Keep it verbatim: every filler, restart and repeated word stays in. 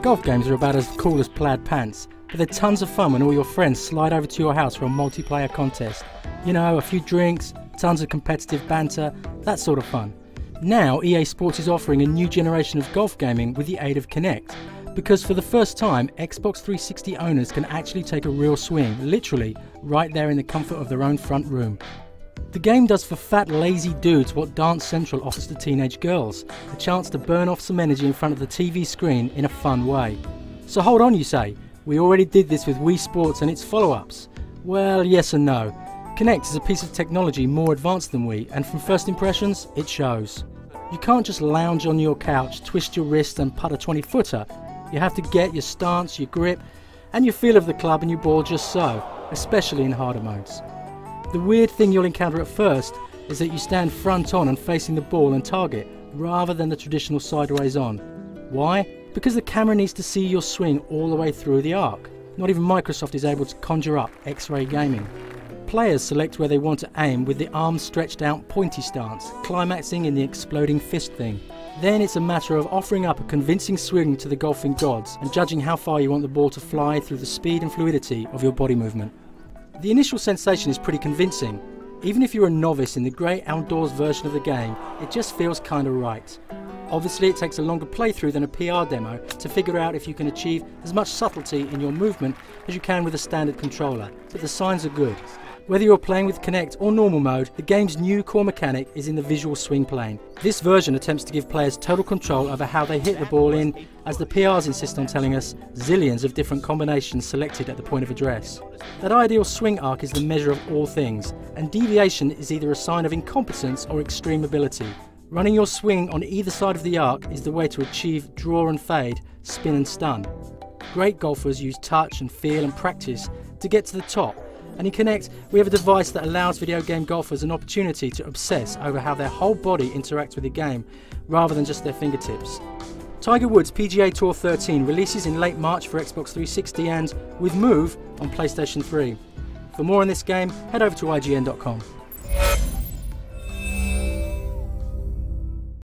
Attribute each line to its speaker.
Speaker 1: Golf games are about as cool as plaid pants, but they're tons of fun when all your friends slide over to your house for a multiplayer contest. You know, a few drinks, tons of competitive banter, that sort of fun. Now E A Sports is offering a new generation of golf gaming with the aid of Kinect, because for the first time Xbox three sixty owners can actually take a real swing, literally, right there in the comfort of their own front room. The game does for fat, lazy dudes what Dance Central offers to teenage girls, a chance to burn off some energy in front of the T V screen in a fun way. So hold on, you say, we already did this with Wii Sports and its follow-ups. Well, yes and no. Kinect is a piece of technology more advanced than Wii, and from first impressions, it shows. You can't just lounge on your couch, twist your wrist and putt a twenty footer. You have to get your stance, your grip, and your feel of the club and your ball just so, especially in harder modes. The weird thing you'll encounter at first is that you stand front on and facing the ball and target, rather than the traditional sideways on. Why? Because the camera needs to see your swing all the way through the arc. Not even Microsoft is able to conjure up X-ray gaming. Players select where they want to aim with the arms stretched out pointy stance, climaxing in the exploding fist thing. Then it's a matter of offering up a convincing swing to the golfing gods and judging how far you want the ball to fly through the speed and fluidity of your body movement. The initial sensation is pretty convincing. Even if you're a novice in the great outdoors version of the game, it just feels kinda right. Obviously it takes a longer playthrough than a P R demo to figure out if you can achieve as much subtlety in your movement as you can with a standard controller, but the signs are good. Whether you're playing with Kinect or normal mode, the game's new core mechanic is in the visual swing plane. This version attempts to give players total control over how they hit the ball in, as the P Rs insist on telling us, zillions of different combinations selected at the point of address. That ideal swing arc is the measure of all things, and deviation is either a sign of incompetence or extreme ability. Running your swing on either side of the arc is the way to achieve draw and fade, spin and stun. Great golfers use touch and feel and practice to get to the top, and in Kinect we have a device that allows video game golfers an opportunity to obsess over how their whole body interacts with the game, rather than just their fingertips. Tiger Woods' P G A Tour thirteen releases in late March for Xbox three sixty and, with Move, on PlayStation three. For more on this game, head over to I G N dot com.